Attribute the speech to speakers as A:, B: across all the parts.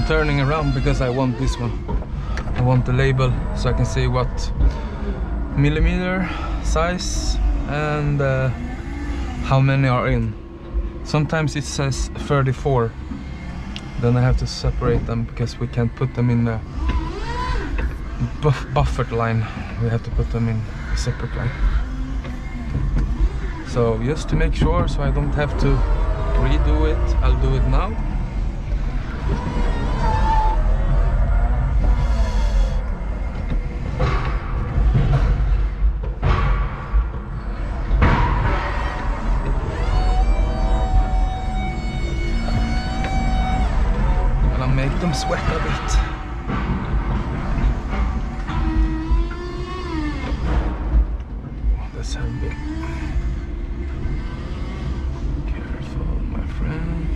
A: turning around because I want this one. I want the label so I can see what millimeter size and how many are in. Sometimes it says 34. Then I have to separate them because we can't put them in the buffered line. We have to put them in a separate line. So just to make sure, so I don't have to redo it, I'll do it now. And I'll make them sweat a bit. That's heavy. Careful, my friend.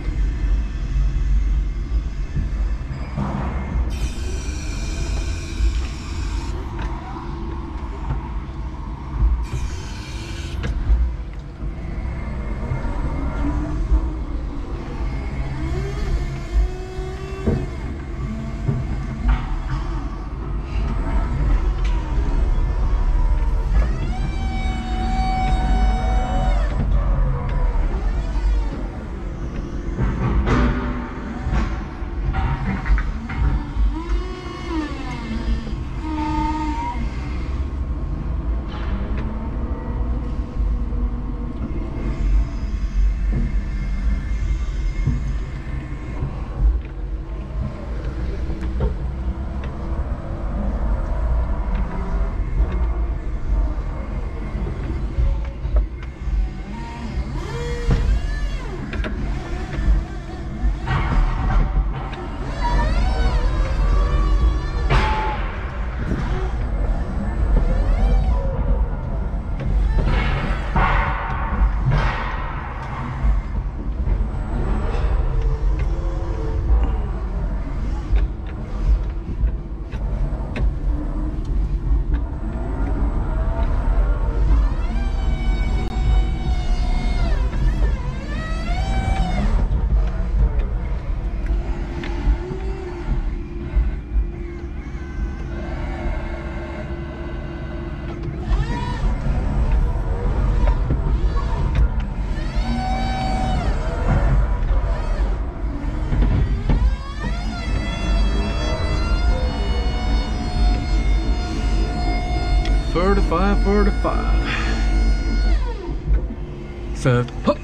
A: Third, hop.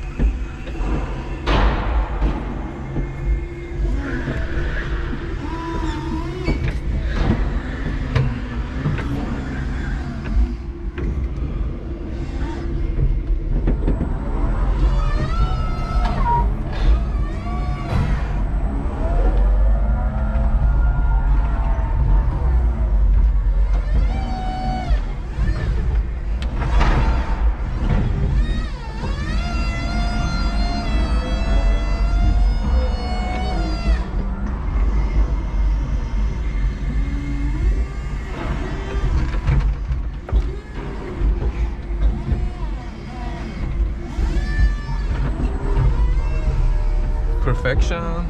A: Perfection.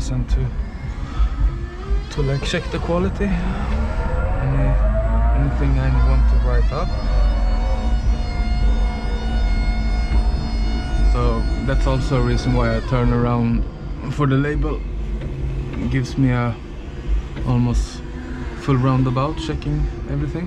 A: reason to like check the quality. Anything I want to write up. So that's also a reason why I turn around for the label. It gives me a almost full roundabout checking everything.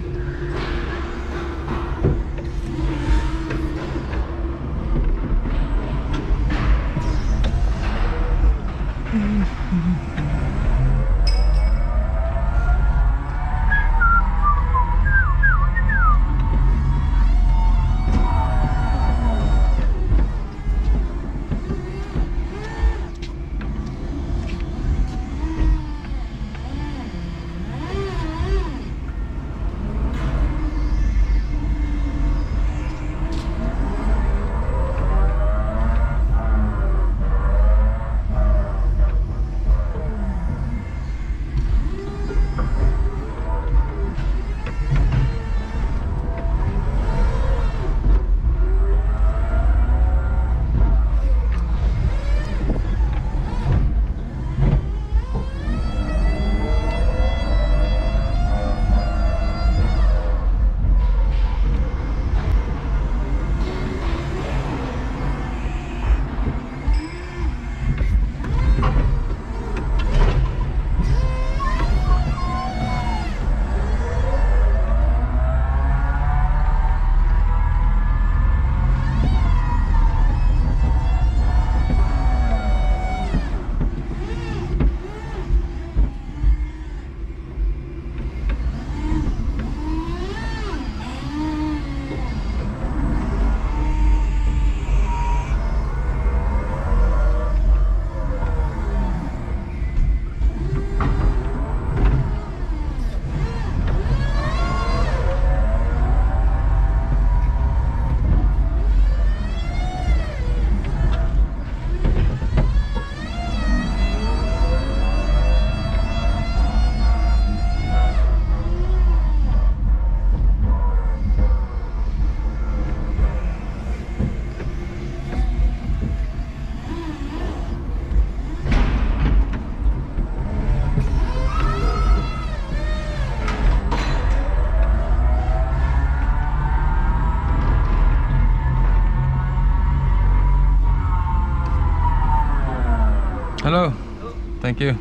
A: Hello. Thank you.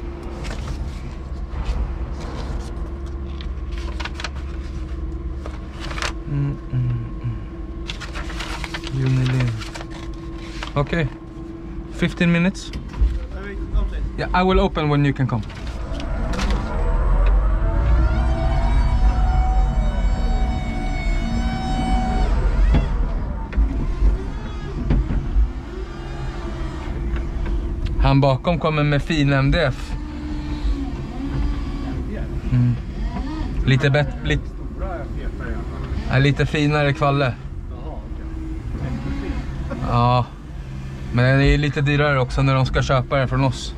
A: Unilever. Okay. 15 minutes. Yeah, I will open when you can come. Han bakom kommer med fin MDF. Lite bättre, lite finare kvalle. Ja. Men det är lite dyrare också när de ska köpa det från oss.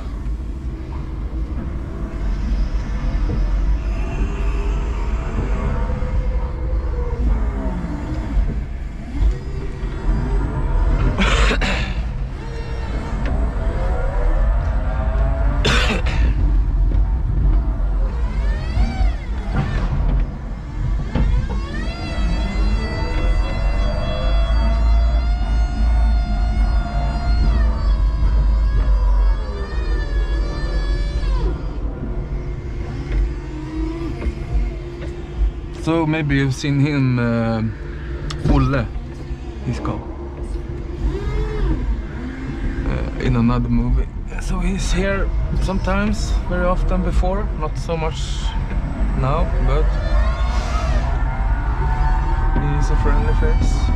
A: So maybe you've seen him, Olle, he's called, in another movie. So he's here sometimes, very often before, not so much now, but he's a friendly face.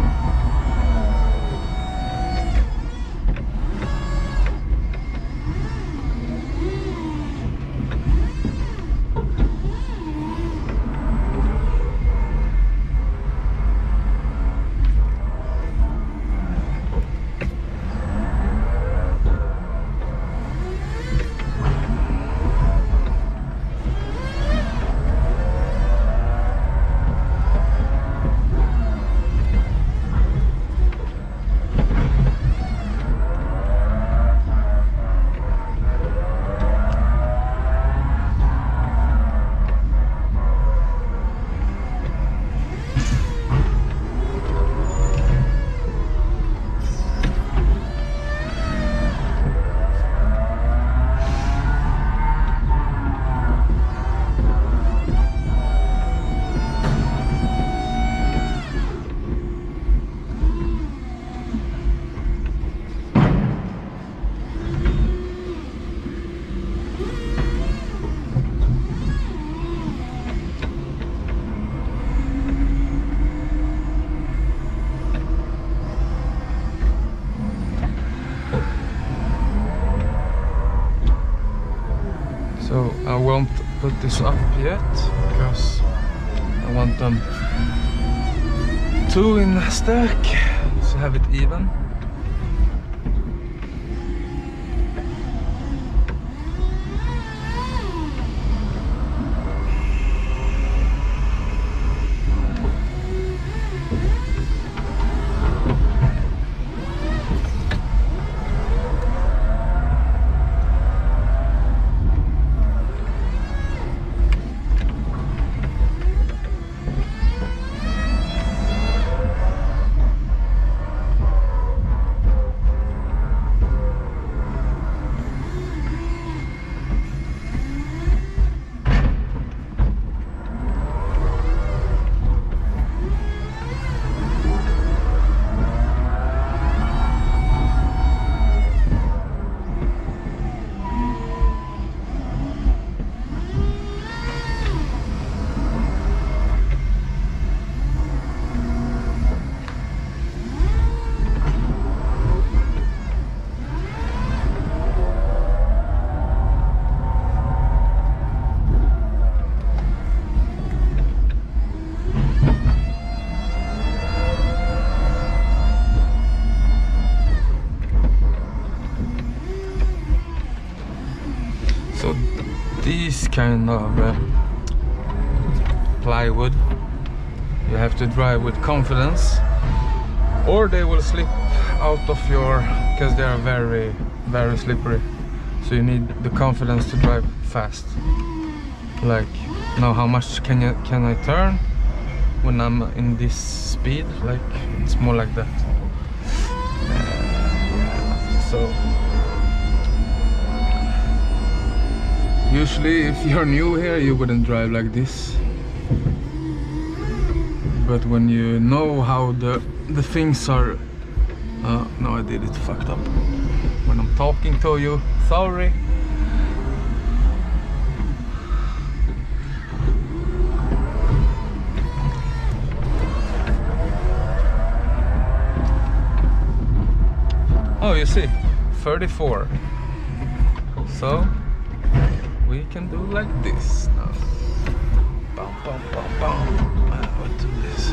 A: this up yet because I want them two in a stack to have it even. So these kind of plywood, you have to drive with confidence or they will slip out of your, because they are very, very slippery. So you need the confidence to drive fast. Like, know how much can I turn when I'm in this speed? Like, it's more like that. So usually if you're new here you wouldn't drive like this, but when you know how the things are, no, I did it fucked up. When I'm talking to you, sorry. Oh, you see, 34. So we can do like this now. Bum, bum, bum, bum. What do this?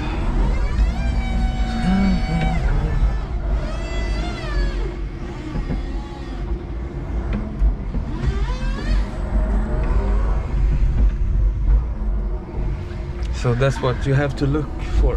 A: So that's what you have to look for.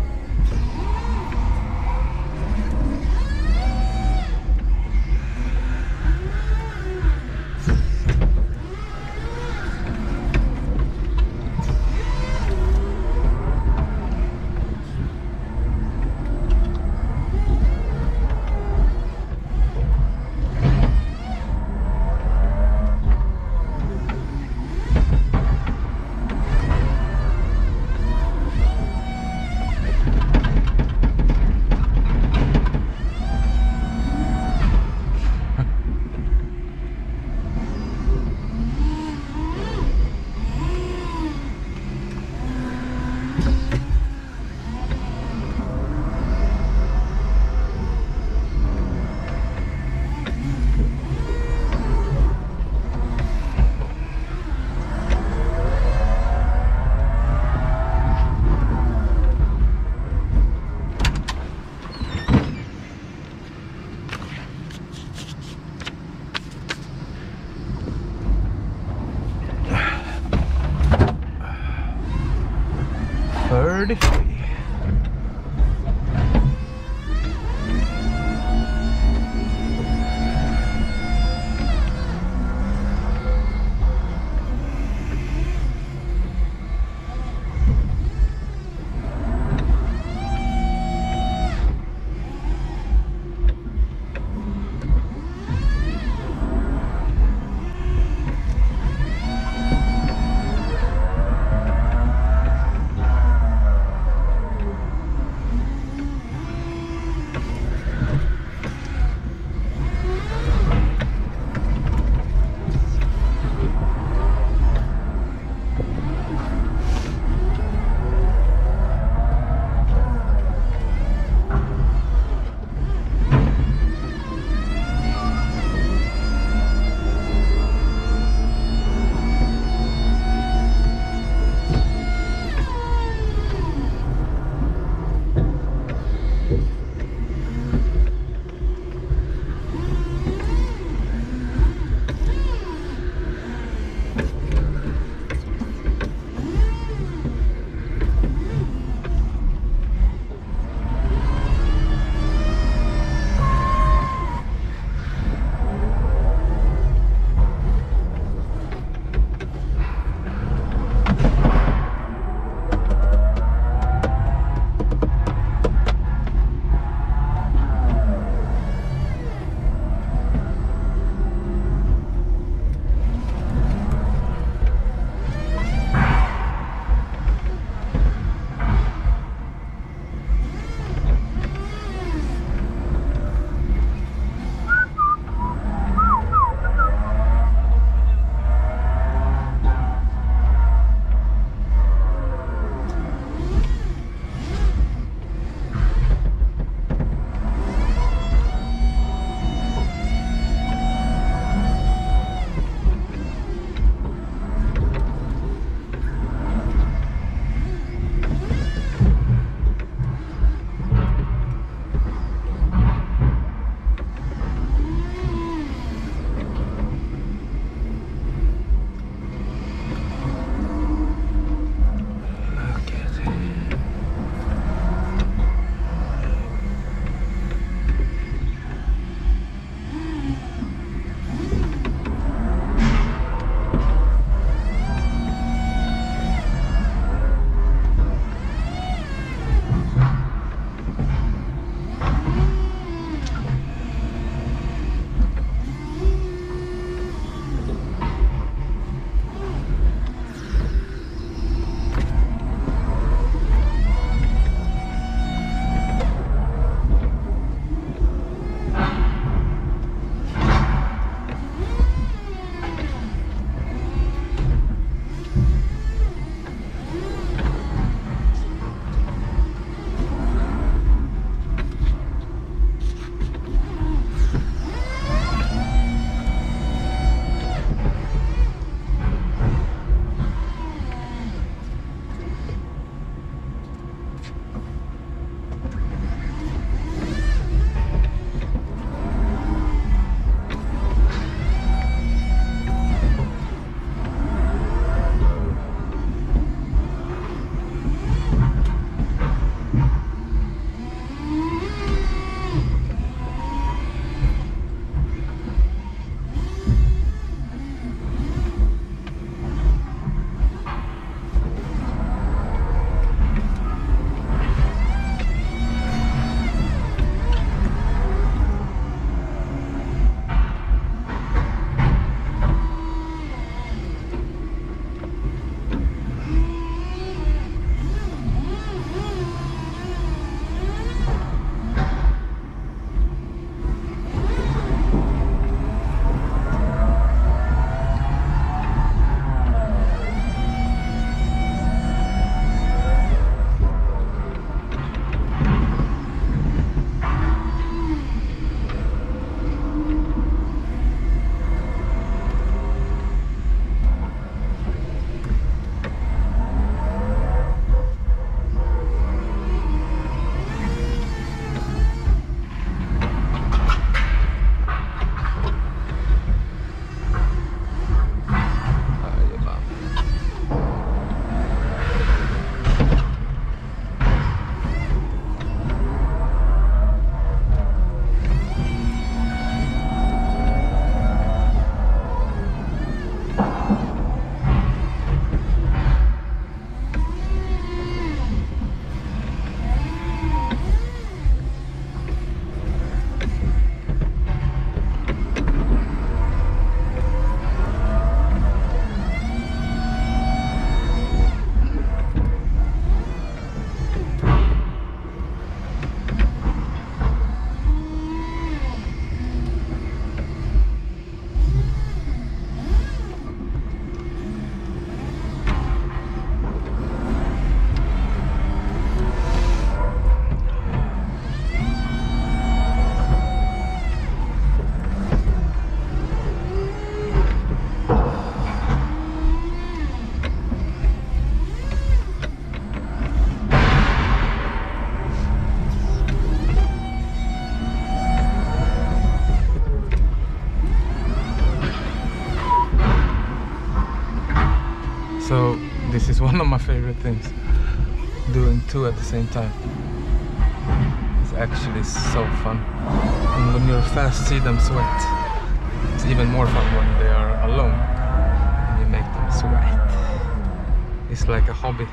A: one of my favorite things. Doing two at the same time. It's actually so fun. And when you're fast, see them sweat. It's even more fun when they are alone. And you make them sweat. It's like a hobby.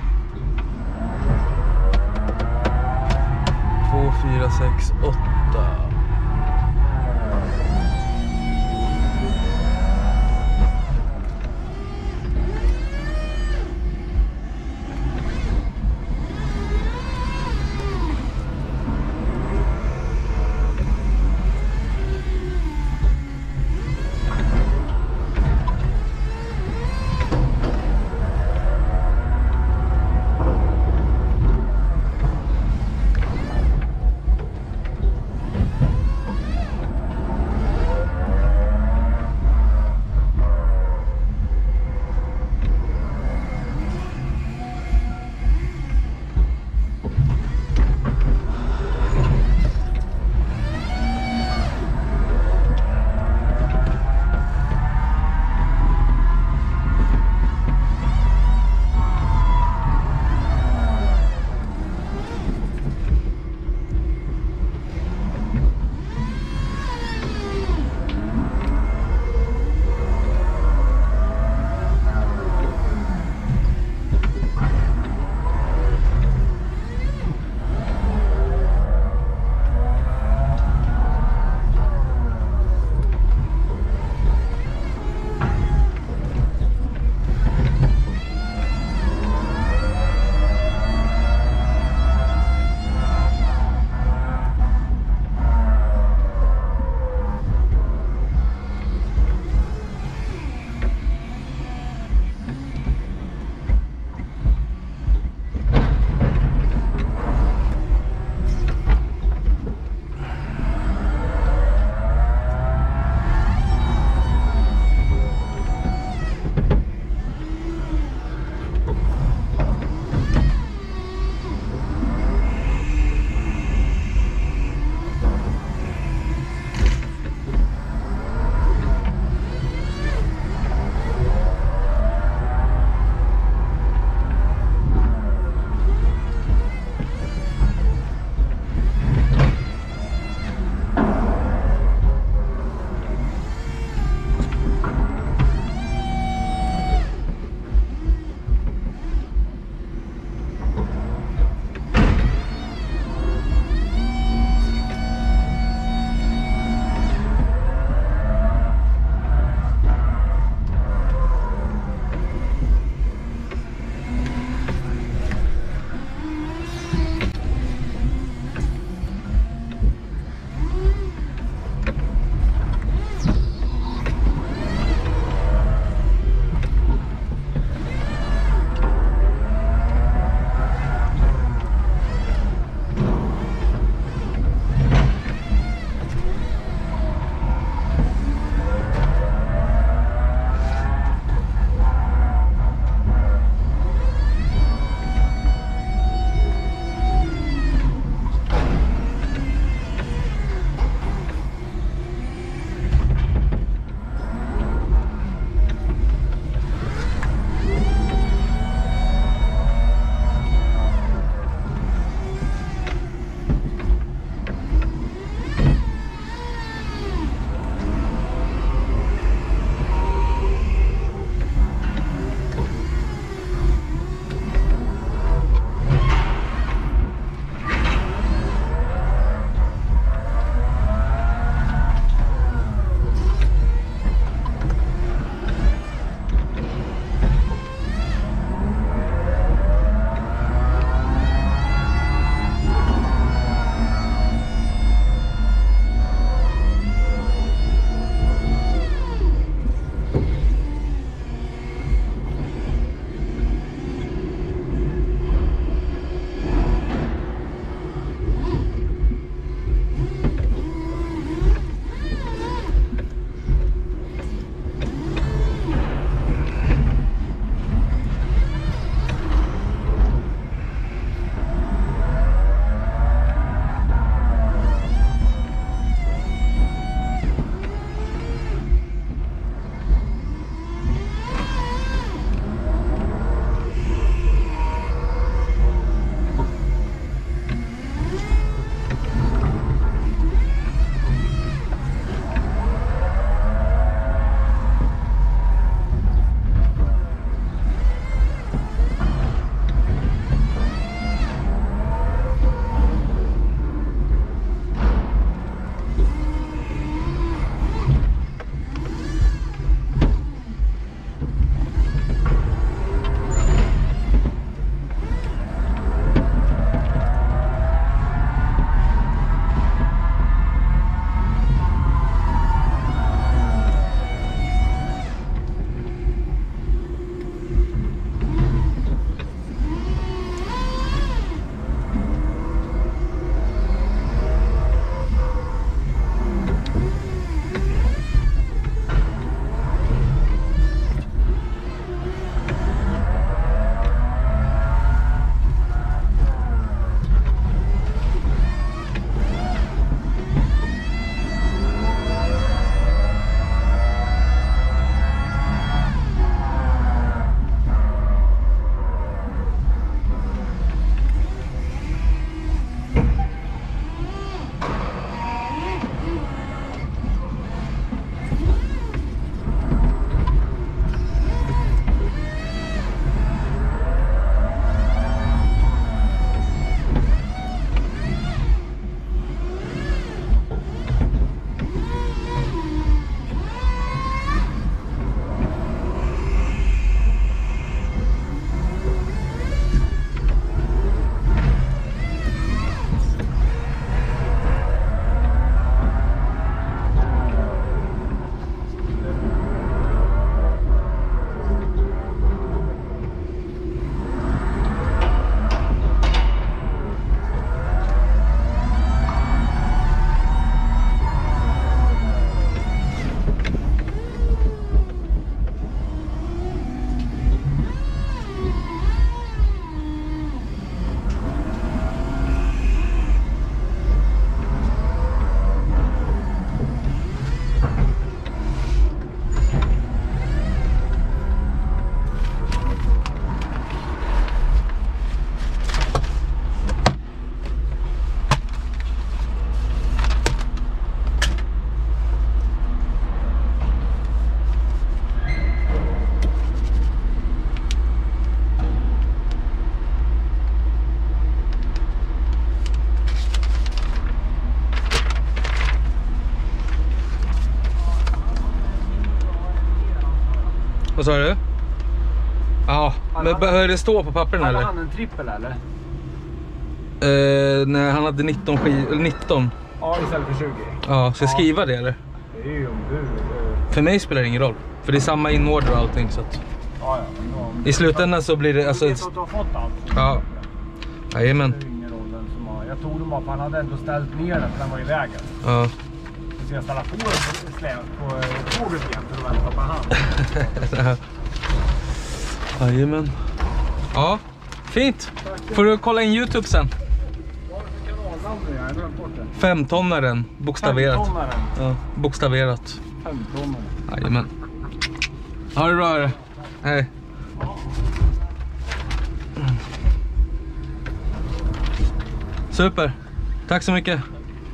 A: 2, 4, 6, 8. Vad sa du? Ja, men behöver det stå på pappren eller?
B: Hade han en trippel eller?
A: Nej, han hade 19 19.
B: Ja, istället för 20.
A: Ja, ska jag skriva det eller?
B: Det är ju om du...
A: För mig spelar det ingen roll. För det är samma inordre och allting så att...
B: Ja, men då...
A: I slutändan så blir det alltså...
B: Du vet att du har fått allt.
A: Ja. Jajamän.
B: Det är ingen roll vem som har... Jag tog dem bara för han hade ändå ställt ner den för den var i vägen.
A: Ja.
B: Så jag ställde på den på tåget igen för att vänta på hand.
A: Jajamän. Ja, fint. Får du kolla in YouTube sen.
B: Vad är det för kanalnamn nu? Jag har glömt bort det.
A: 5-tonnaren, bokstaverat.
B: 5-tonnaren.
A: Ja, bokstaverat.
B: 5-tonnaren.
A: Jajamän. Ha det bra hörru. Hej. Super. Tack så mycket.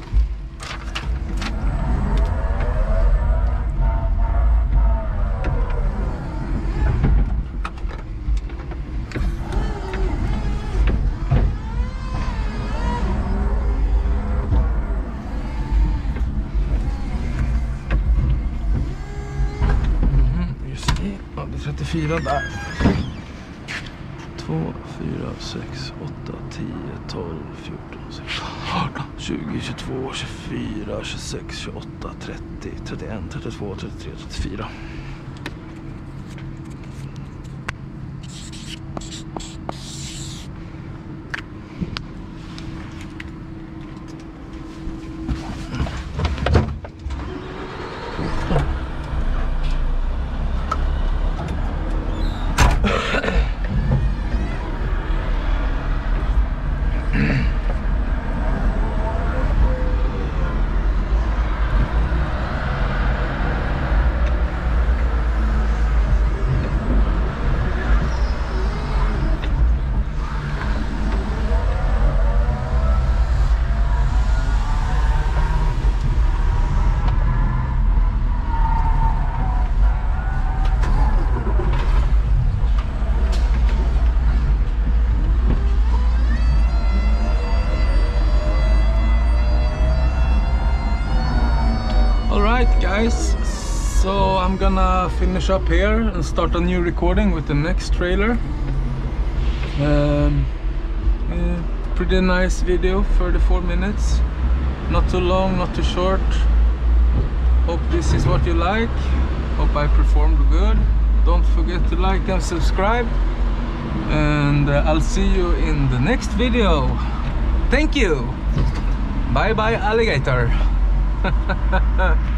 A: Just det. Ja, det är 34 där. 2, 4, 6, 8, 10, 12, 14, 16, 18, 20, 22, 24, 26, 28, 30, 31, 32, 33, 34. Alright guys, so I'm gonna finish up here and start a new recording with the next trailer. Pretty nice video, 34 minutes. Not too long, not too short. Hope this is what you like. Hope I performed good. Don't forget to like and subscribe. And I'll see you in the next video. Thank you. Bye bye alligator.